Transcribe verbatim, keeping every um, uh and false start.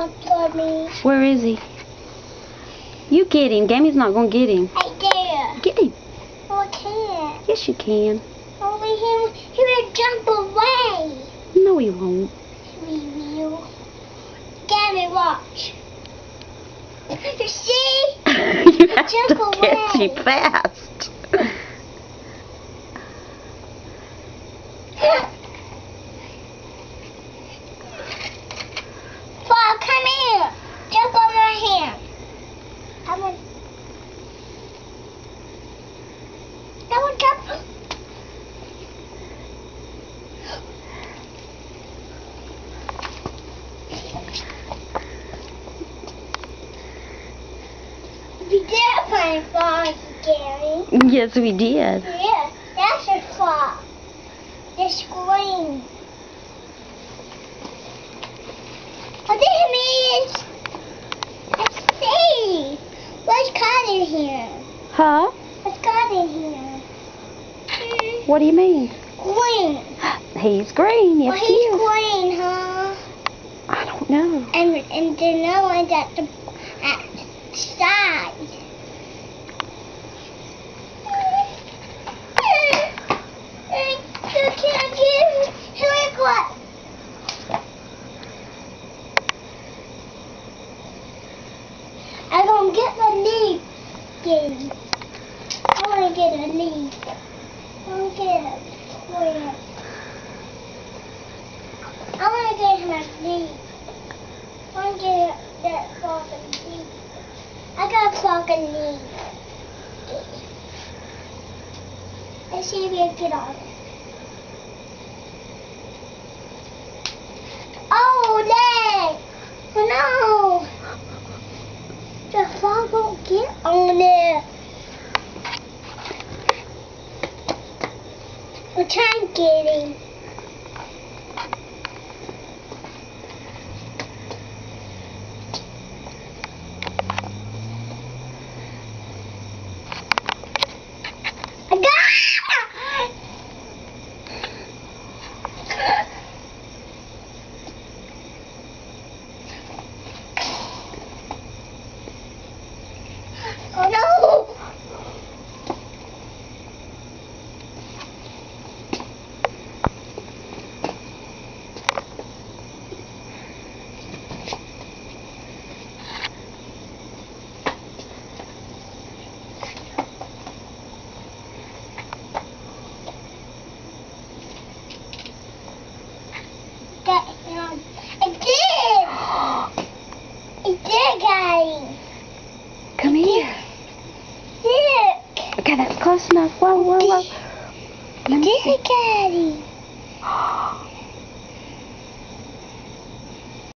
not for me. Where is he? You get him. Gammy's not going to get him. Right there. Get him. No, I can't. Yes, you can. Over here, he will jump away. No, he won't. He will. Gammy, watch. You see? You have Jump to away. catch him fast. Paul, come here. Jump on my hand. I want. I want to jump. We did find frogs, Gary. Yes, we did. Yeah, that's a frog. The screen. Oh, there it is. Let's see. What's caught in here? Huh? What's caught in here? Hmm. What do you mean? Green. He's green. Yes, Well, he he's is. green, huh? I don't know. And and the other one's at the at the side. You can't get here. What? I'm gonna get the leaf, Gabe. I wanna get a leaf. I wanna get a plant. I wanna get him a leaf. I wanna get that fucking leaf. I got a fucking leaf. Let's see if we can get on it. Oh, leg! Oh no! The frog won't get on it. We're trying to get him. I got it! Oh no! Got him. I did! I did get him. Come here. Look! Okay, that's close enough. Whoa, whoa, whoa. I did get him.